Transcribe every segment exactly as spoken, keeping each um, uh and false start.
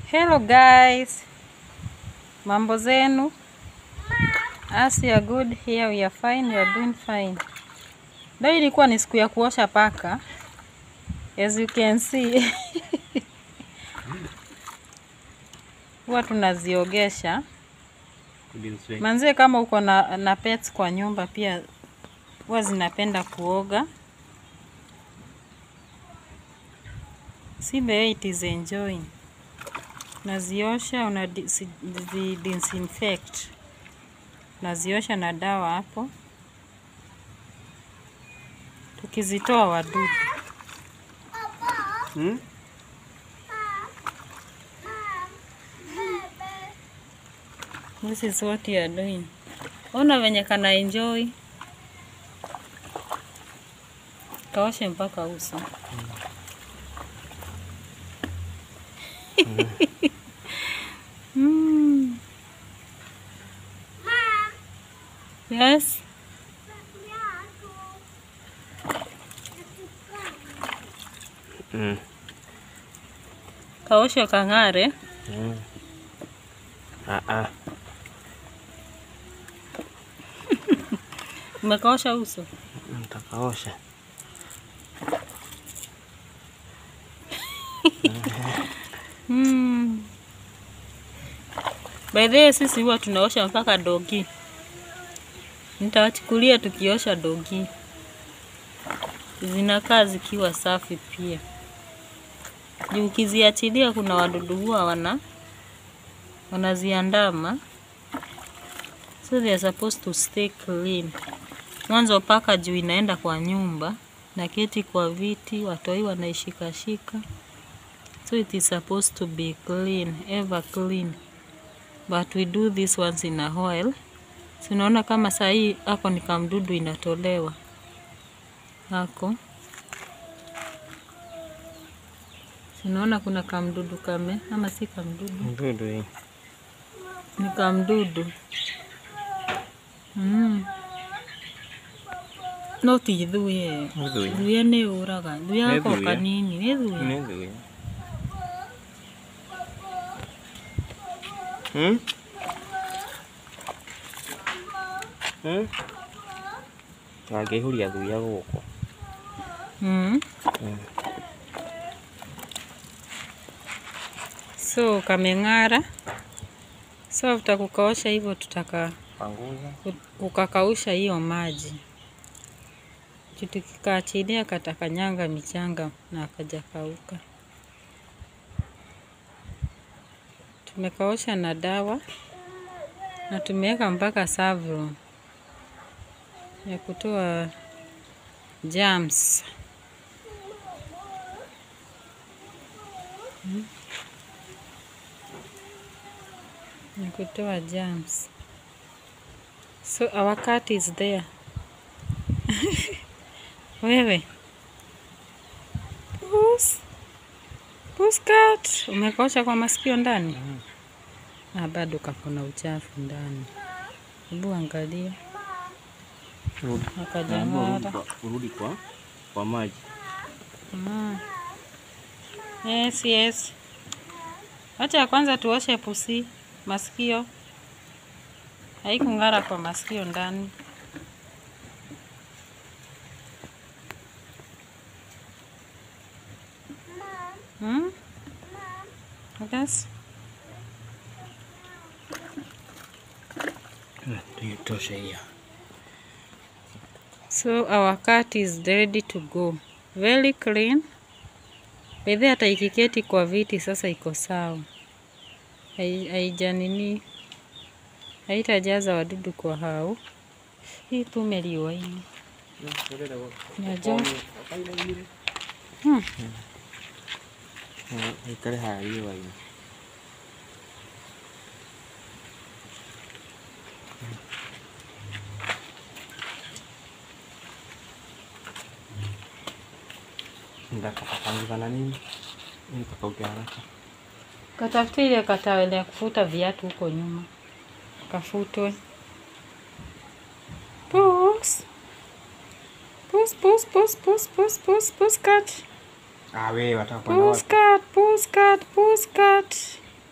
Hello guys, mambo zenu? As you are good here, we are fine, you are doing fine. Leo ilikuwa ni siku ya kuosha paka, as you can see. Huwa tunaziogesha. Manze, kama uko na, na pets kwa nyumba pia huwa zinapenda kuoga. See the way it is enjoying. Naziosha, una disinfect. Naziosha na dawa hapo. Tukizitoa wadudu. Hmm? This is what you are doing. Ona venye kana enjoy. Kaoshe mpaka uso. Mm. Mm. Yes. Mm. Kaoshe kangare. Mm. Ah ah. Umekaosha uso? Nitakaosha. Hmm. By the way, sisi huwa tunaosha mpaka dogi. Nitawachukulia tukiosha dogi. Zinakaa zikiwa safi pia. Juu ukiziachilia kuna wadudu huwa wana wanaziandama. So they are supposed to stay clean. Mwanzo paka juu inaenda kwa nyumba na keti kwa viti, watoi wanaishika shika. So it is supposed to be clean, ever clean. But we do this once in a while. So unaona kama saa hii hako ni kamdudu inatolewa. Hako. So unaona kuna kamdudu kame, ama si kamdudu? Mdudu hii. Ni kamdudu. Mm. No ti thuye. Thuye ni uraga. Thuye hako kanini. Ni thuye. Ni thuye. Hmm? Hmm? Wangehuria thuya guko. Mm. Mm. So kameng'ara. So after kukaosha hivyo tutaka panguza ukakausha hiyo maji. Tutikaachilia katakanyanga michanga na akajakauka. Tumekaosha na dawa na tumeweka mpaka Savron ya kutoa germs. Hmm? Ya kutoa germs. So our cat is there. Wewe. Pus. Pus cat. Umekaosha kwa masikio ndani? Mm. Ah, bado kakona uchafu ndani. Hebu angalia. Rudi. Akajangara. Rudi kwa kwa maji. Mm. Yes, yes. Acha kwanza tuoshe pusi masikio. Haikung'ara kwa masikio ndani. Hmm? Yes. Tosha hiyo. So our cat is ready to go. Very clean. Bedhe hata ikiketi kwa viti sasa iko sawa. Haijanini. Haitajaza wadudu kwa hao. Hii tumeliwa hii. Najua. Hmm. Ikale haiwa hii. Ndaka kapanguza na nini? Ni kakauke haraka. Katafuta ile katawele ya kufuta viatu huko nyuma. Kafutwe. Pus. Pus, pus, pus, pus, pus, pus, pus, cat. Ah, wewe wataka kwenda wapi? Pussycat, pussycat, pussycat.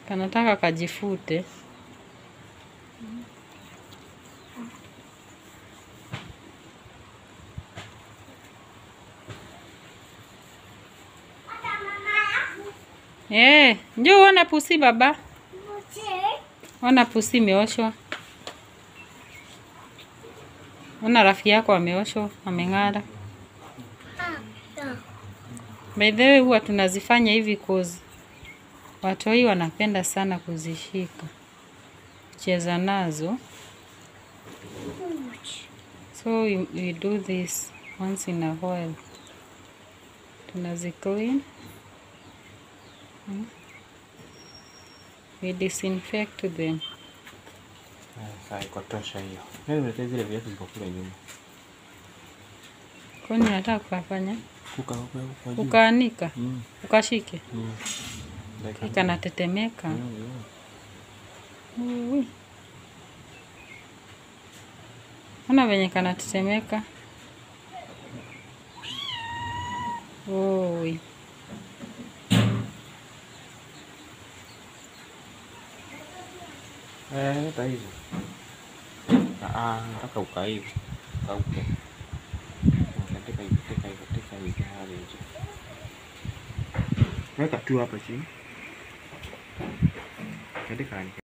Kanataka kajifute. Eh, njoo uone pusi baba. Ona pusi imeoshwa. Ona rafiki yako ameoshwa, ameng'ara. By the way, huwa tunazifanya hivi cause watoi wanapenda sana kuzishika, kucheza nazo. So we, we do this once in a while. Tunazi clean. Hmm? We disinfect them. Sasa iko tosha hiyo. Mimi nimetea zile viatu ziko kule nyuma. Kwani nataka kufanya? Kuka huko huko. Ukaanika? Mm. Ukashike? Mm. Kanatetemeka. Mm. Ui. Ona venye kanatetemeka. Ui. Eh, taizo. Ah, nataka ukae hivi. Kauke. Nataka ikiteka ikiteka hivi hali hiyo. Weka tu hapa chini. Katika